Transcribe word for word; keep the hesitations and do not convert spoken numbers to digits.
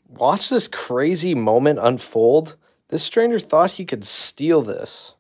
Watch this crazy moment unfold. This stranger thought he could steal this.